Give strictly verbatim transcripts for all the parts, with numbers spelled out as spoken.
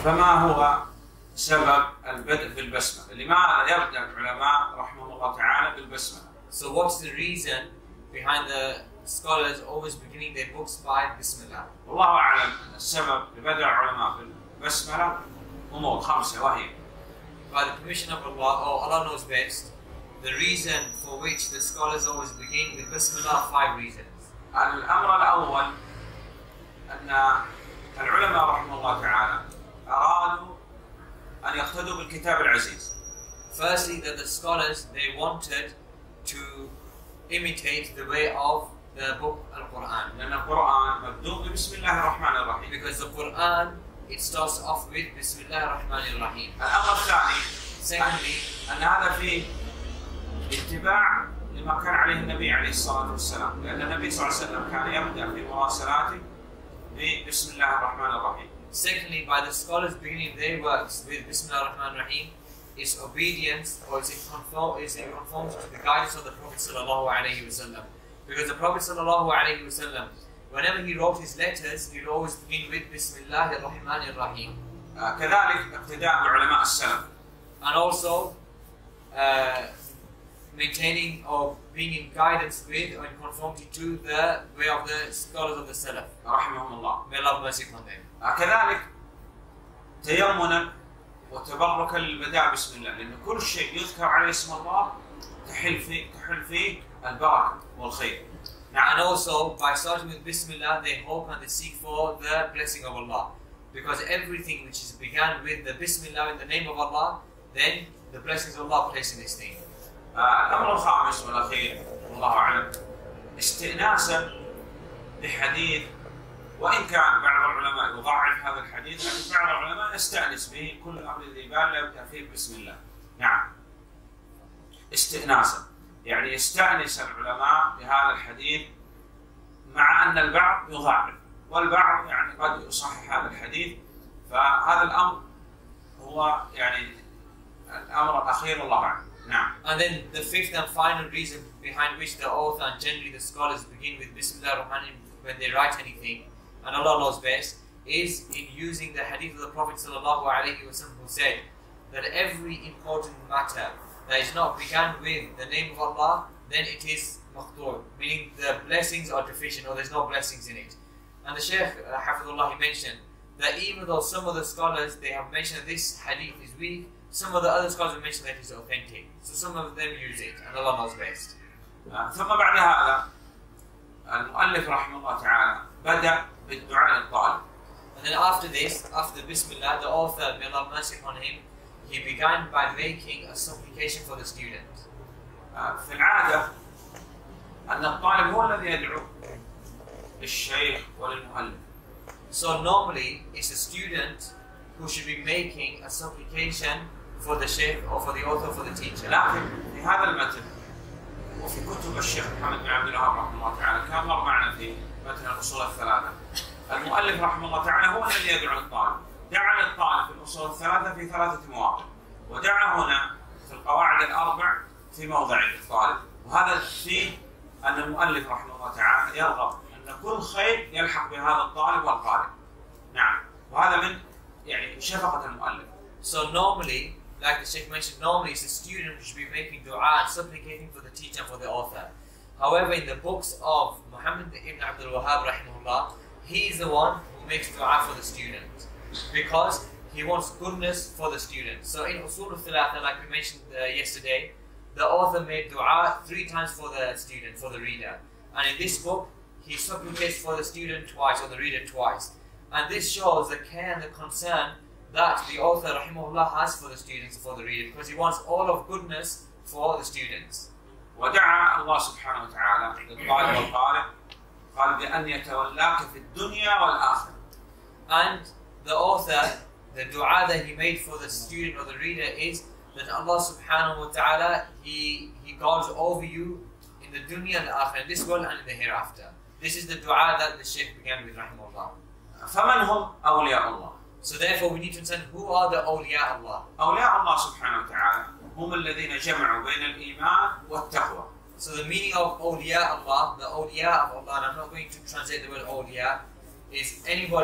فما هو سبب البدء بالبسملة؟ لماذا يبدأ العلماء رحمهم الله تعالى بالبسملة؟ So what's the reason behind the scholars always beginning their books by Bismillah? والله أعلم أن السبب لبدء العلماء بالبسملة أمور خمسة، وهي By the permission of Allah, or Allah knows best, the reason for which the scholars always begin with Bismillah are five reasons. الأمر الأول أن العلماء رحمه الله تعالى أرادوا أن يقتدوا بالكتاب العزيز. Firstly, that the scholars, they wanted to imitate the way of the book Al-Quran. لأن القرآن مبدوء بسم الله الرحمن الرحيم. Because the Quran, it starts off with Bismillah ar-Rahman ar-Rahim. الأمر الثاني Secondly, أن هذا فيه اتباع لما كان عليه النبي عليه الصلاة والسلام، لأن النبي صلى الله عليه وسلم كان يبدأ في مراسلاته بسم الله الرحمن الرحيم. Secondly, by the scholars beginning their works with Bismillah ar-Rahman ar-Rahim, is obedience, or is in conform is in conformity to the guidance of the Prophet sallallahu alaihi wasallam. Because the Prophet sallallahu alaihi wasallam, whenever he wrote his letters, he would always begin with Bismillah ar-Rahman ar-Rahim. كذلك اقتداء بعلماء السلف. And also uh, maintaining or being in guidance with or in conformity to the way of the scholars of the Salaf. رحمهم الله. May Allah have mercy upon them. كذلك تيمنا وتبركا للبداء بسم الله، لأن كل شيء يذكر عليه اسم الله تحل فيه تحل فيه البركة والخير. And also by starting with Bismillah, they hope and they seek for the blessing of Allah. Because everything which is began with the Bismillah in the name of Allah, then the blessings of Allah place in this thing. الأمر الخامس والأخير والله أعلم استئناسا بحديث، وإن كان بعض العلماء يضعف هذا الحديث، لكن بعض العلماء يستأنس به كل أمر ذي بال لا يبدأ فيه بسم الله. نعم. استئناسا يعني يستأنس العلماء بهذا الحديث، مع أن البعض يضعف والبعض يعني قد يصحح هذا الحديث، فهذا الأمر هو يعني الأمر الأخير والله أعلم. نعم. And then the fifth and final reason behind which the author and generally the scholars begin with Bismillah ar-Rahman when they write anything, and Allah knows best, is in using the hadith of the Prophet sallallahu alaihi wasallam, who said that every important matter that is not begun with the name of Allah, then it is maqtur, meaning the blessings are deficient or there's no blessings in it. And the Shaykh uh, Hafidhullah, he mentioned that even though some of the scholars, they have mentioned this hadith is weak, some of the other scholars have mentioned that it's authentic. So some of them use it, and Allah knows best. ثم بعد هذا المؤلف رحمه الله تعالى بدأ بالدعاء للطالب. And then after this, after Bismillah, the author, may Allah have mercy upon him, he began by making a supplication for the student. في العادة أن الطالب هو الذي يدعو للشيخ وللمؤلف. So normally, it's a student who should be making a supplication for the sheikh or for the author, for the teacher. لكن في هذا المتن وفي كتب الشيخ محمد بن عبد الوهاب رحمه الله تعالى، كان مر معنا في متن الأصول الثلاثة، المؤلف رحمه الله تعالى هو الذي يدعو الطالب. دعا للطالب في الأصول الثلاثة في ثلاثة مواضع، ودعا هنا في القواعد الأربع في موضع للطالب، وهذا فيه أن المؤلف رحمه الله تعالى يرغب أن كل خير يلحق بهذا الطالب والقارئ. نعم، وهذا من يعني شفقة المؤلف. So normally, like the Sheikh mentioned, normally it's the student who should be making dua and supplicating for the teacher and for the author. However, in the books of Muhammad ibn Abdul Wahhab rahimahullah, he is the one who makes dua for the student because he wants goodness for the student. So in Usul al-Thalatha, like we mentioned uh, yesterday, the author made dua three times for the student, for the reader. And in this book, he supplicates for the student twice or the reader twice. And this shows the care and the concern that the author rahimahullah has for the students and for the reader, because he wants all of goodness for the students. ودعا الله سبحانه وتعالى للطالب والقارئ قال بأن يتولاك في الدنيا والآخرة. And the author, the dua that he made for the student or the reader is that Allah subhanahu wa ta'ala, he, he guards over you in the dunya and the akhirah, in this world and in the hereafter. This is the dua that the Shaykh began with rahimahullah. فمن هم أولياء الله؟ So therefore we need to understand who are the awliya Allah. أولياء الله سبحانه وتعالى هم الذين جمعوا بين الإيمان والتقوى. So the meaning of awliya Allah, the awliya of Allah, and I'm not going to translate the word awliya, is anybody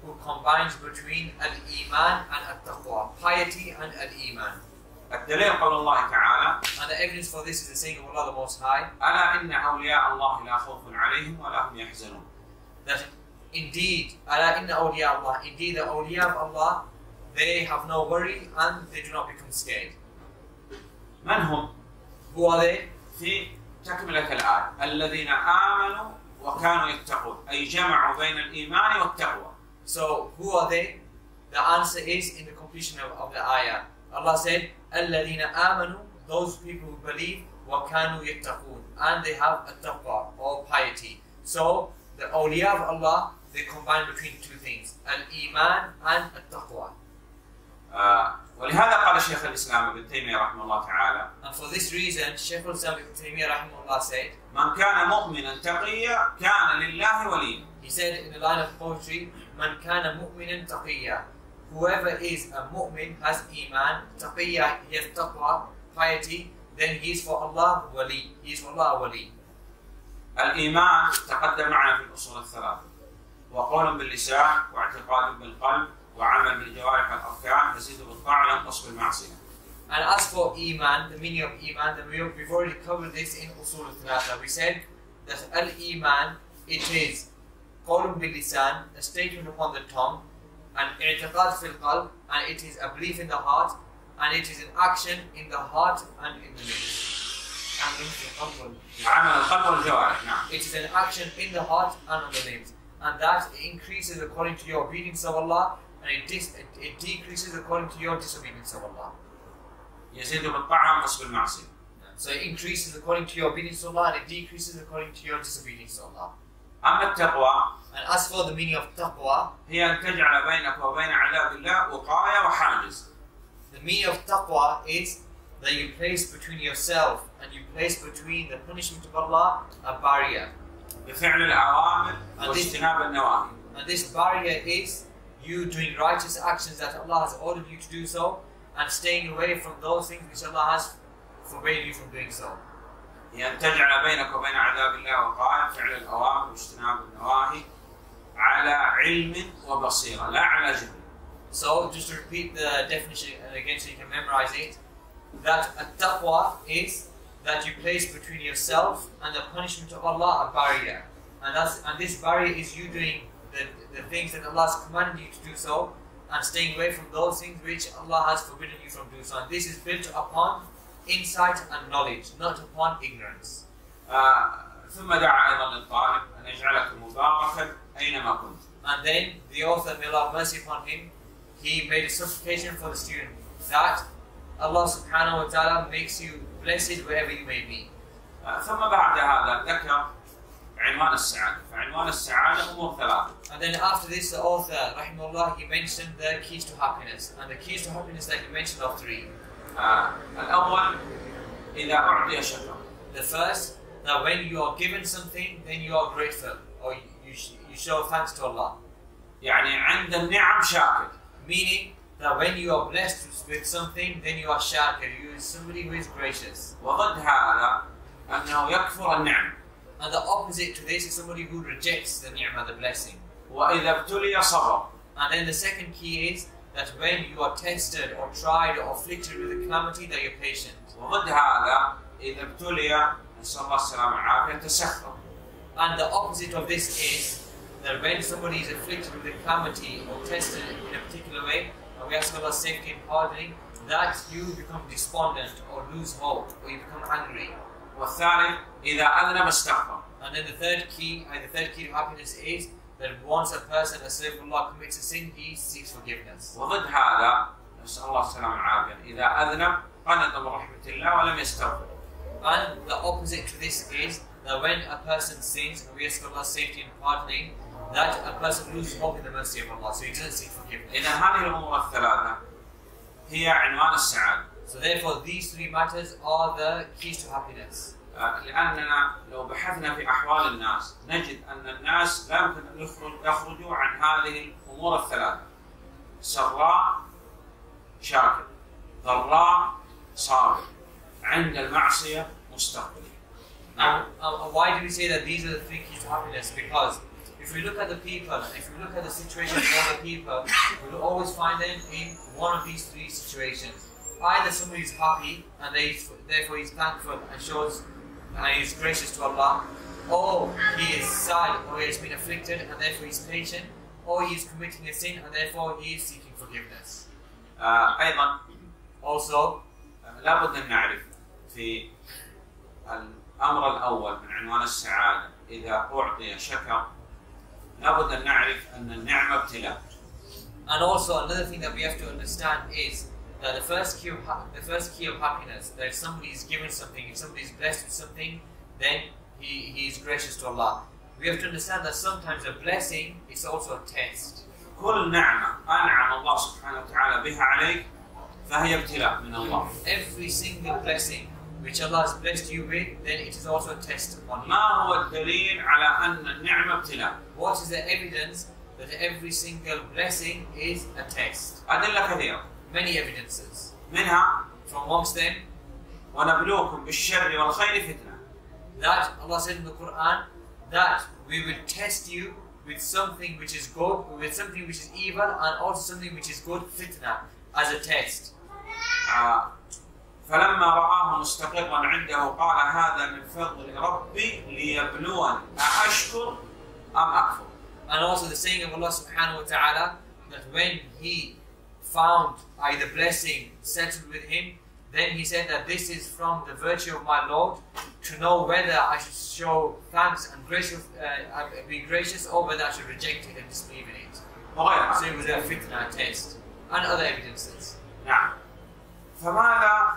who combines between al-iman and al-taqwa, piety and al-iman. الدليل قول الله تعالى: And the evidence for this is the saying of Allah the Most High, ألا إن أولياء الله لا خوف عليهم ولا هم يحزنون. that indeed, ala inna awliya Allah, indeed the awliya of Allah, they have no worry and they do not become scared. من هم؟ Who are they? في تكملة الآية: الذين آمنوا وكانوا يتقون، أي جمعوا بين الإيمان والتقوى. So who are they? The answer is in the completion of, of the ayah. Allah said, الذين آمنوا, those people who believe, وكانوا يتقون, and they have a taqwa or piety. So the awliya of Allah, they combine between two things, al-iman and al-taqwa. آه ولهذا قال شيخ الإسلام ابن تيمية رحمه الله تعالى: And for this reason, Shaykh al-Islam ibn Taymiyyah rahimahullah said, من كان مؤمنا تقيا كان لله وليا. he said in the line of poetry, من كان مؤمنا تقيا, whoever is a mu'min, has iman, taqiyya, he has taqwa, piety, then he is for Allah wali, he is for Allah wali. الإيمان تقدم معنا في الأصول الثلاثة: وقول باللسان، واعتقاد بالقلب، وعمل بالجوارح والأركان، يزيد بالطاعة وينقص بالمعصية. And as for iman, the meaning of iman, then we have, we've already covered this in usul al-thalatha. We said that al-iman, it is qawlun bil-lisan, a statement upon the tongue, and i'tiqad fil qalb, and it is a belief in the heart, and it is an action in the heart and in the limbs. عمل القلب والجوارح. نعم. It is an action in the heart and on the limbs, and that increases according to your obedience of Allah, and it, dis- it, it decreases according to your disobedience of Allah. يزيد بالطاعة وينقص بالمعصية. So it increases according to your obedience to Allah, and it decreases according to your disobedience to Allah. أما التقوى And as for the meaning of taqwa, هي أن تجعل بينك وبين عذاب الله وقاية وحاجز. the meaning of taqwa is that you place between yourself and you place between the punishment of Allah a barrier. بفعل الأوامر And this, واجتناب النواهي. and this barrier is you doing righteous actions that Allah has ordered you to do so, and staying away from those things which Allah has forbade you from doing so. هي أن تجعل بينك وبين عذاب الله وقاية، فعل الأوامر واجتناب النواهي على علم وبصيرة لا على جهل. So just to repeat the definition again so you can memorize it, that at-taqwa is that you place between yourself and the punishment of Allah a barrier. And that's and this barrier is you doing the, the things that Allah has commanded you to do so, and staying away from those things which Allah has forbidden you from doing so. And this is built upon insight and knowledge, not upon ignorance. آه ثم دعا أيضا للطالب أن يجعلك مباركا أينما كنت. And then the author, may Allah have mercy upon him, he made a supplication for the student that Allah subhanahu wa ta'ala makes you blessed wherever you may be. آه ثم بعد هذا ذكر عنوان السعادة، فعنوان السعادة أمور ثلاثة. And then after this, the author, rahimahullah, he mentioned the keys to happiness. And the keys to happiness that he mentioned are three. آه الأول إذا أعطي شكر. The first, that when you are given something, then you are grateful, or you, you show thanks to Allah. يعني عند النعم شاكر. Meaning that when you are blessed with something, then you are shakir, you are somebody who is gracious. وضد هذا أنه يكفر النعم. And the opposite to this is somebody who rejects the ni'mah, the blessing. وإذا ابتلي صبر. And then the second key is that when you are tested or tried or afflicted with a calamity, that you're patient. وضد هذا إذا ابتلي نسأل الله السلامة والعافية تسخر. And the opposite of this is that when somebody is afflicted with a calamity or tested in a particular way, and we ask Allah's safety and pardoning, that you become despondent or lose hope or you become angry. والثالث إذا أذنب استغفر. And then the third key, and the third key to happiness is that once a person, a slave of Allah, commits a sin, he seeks forgiveness. وضد هذا نسأل الله السلامة والعافية إذا أذنب قنط من رحمة الله ولم يستغفر. And the opposite to this is that when a person sins, and we ask Allah's safety and pardoning, that a person loses hope in the mercy of Allah, so he doesn't seek forgiveness. إذا هذه الأمور الثلاثة هي عنوان السعادة. So therefore, these three matters are the keys to happiness. لأننا لو بحثنا في أحوال الناس نجد أن الناس لا يمكن أن يخرجوا عن هذه الأمور الثلاثة: سراء شاكر، ضراء صابر، عند المعصية مستقبل. Now, uh, why do we say that these are the three keys to happiness? Because if we look at the people, and if we look at the situation of other people, we'll always find them in one of these three situations. Either somebody is happy and they, therefore he's thankful and shows and he's gracious to Allah, or he is sad or he has been afflicted and therefore he's patient, or he is committing a sin and therefore he is seeking forgiveness. آه أيضا Also, لابد أن نعرف في الأمر الأول من عنوان السعادة إذا أعطي شكر لابد أن نعرف أن النعمة ابتلاء. and also another thing that we have to understand is that the first key of ha- the first key of happiness, that if somebody is given something, if somebody is blessed with something, then he, he is gracious to Allah. We have to understand that sometimes a blessing is also a test. كل نعمة أنعم الله سبحانه وتعالى بها عليك فهي ابتلاء من الله. Every single blessing which Allah has blessed you with, then it is also a test upon you. ما هو الدليل على أن النعمة ابتلاء؟ What is the evidence that every single blessing is a test? أدلة كثيرة. Many evidences. منها From amongst them, ونبلوكم بالشر والخير فتنة. that Allah said in the Quran that we will test you with something which is good, with something which is evil, and also something which is good, fitna, as a test. آه فلما رآه مستقرا عنده قال هذا من فضل ربي ليبلوني أأشكر أم أكفر. And also the saying of Allah subhanahu wa ta'ala that when he found either blessing settled with him, then he said that this is from the virtue of my Lord to know whether I should show thanks and gracious, uh, be gracious, or whether I should reject it and disbelieve in it. وغيرها. So it was a fitna, a test, and other evidences. نعم. فماذا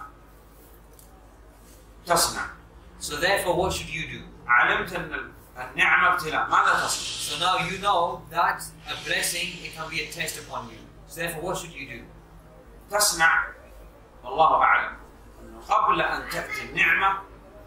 تصنع؟ So therefore, what should you do? علمت أن النعمة ابتلاء، ماذا تصنع؟ So now you know that a blessing, it can be a test upon you. So therefore, what should you do? تصنع والله أعلم أنه قبل أن تأتي النعمة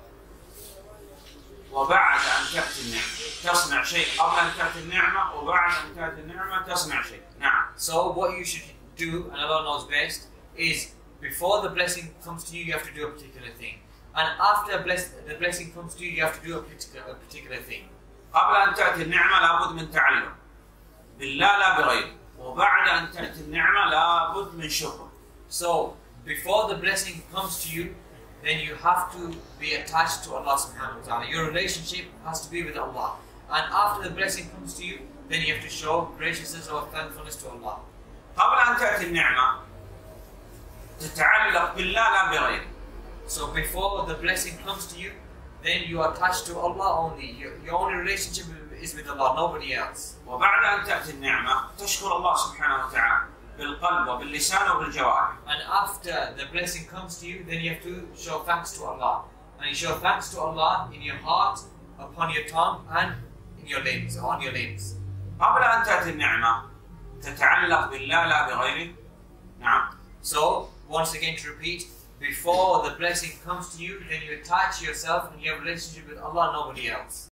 وبعد أن تأتي النعمة تصنع شيء. قبل أن تأتي النعمة وبعد أن تأتي النعمة تصنع شيء. نعم. So what you should do, and Allah knows best, is before the blessing comes to you, you have to do a particular thing. And after bless, the blessing comes to you, you have to do a particular, a particular thing. قبل أن تأتي النعمة لابد من تعلم بالله لا بغيره، وبعد أن تأتي النعمة لابد من شكر. So before the blessing comes to you, then you have to be attached to Allah subhanahu wa ta'ala. Your relationship has to be with Allah. And after the blessing comes to you, then you have to show graciousness or thankfulness to Allah. قبل أن تأتي النعمة تتعلق بالله لا بغيره. So before the blessing comes to you, then you are attached to Allah only. Your, your only relationship is with Allah, nobody else. وبعد أن تأتي النعمة تشكر الله سبحانه وتعالى بالقلب وباللسان وبالجوارح. And after the blessing comes to you, then you have to show thanks to Allah. And you show thanks to Allah in your heart, upon your tongue, and in your limbs, on your limbs. قبل أن تأتي النعمة تتعلق بالله لا بغيره. نعم. So, once again to repeat, before the blessing comes to you, then you attach yourself and you have a relationship with Allah, nobody else.